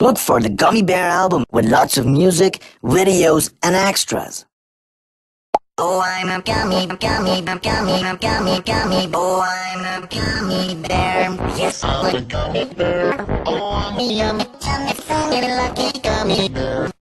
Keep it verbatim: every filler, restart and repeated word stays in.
Look for the Gummy Bear album with lots of music, videos, and extras. Oh, I'm a gummy, gummy, gummy, gummy, gummy. Oh, I'm a gummy bear. Yes, I'm a gummy bear. Oh, I'm a yummy, yummy, funny, lucky gummy bear.